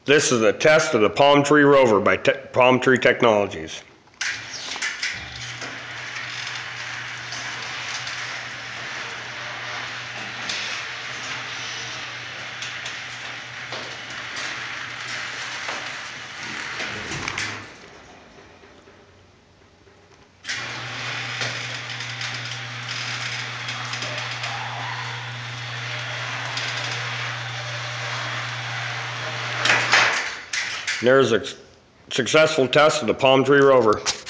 This is a test of the Palm Tree Rover by Palm Tree Technologies. There's a successful test of the Palm Tree Rover.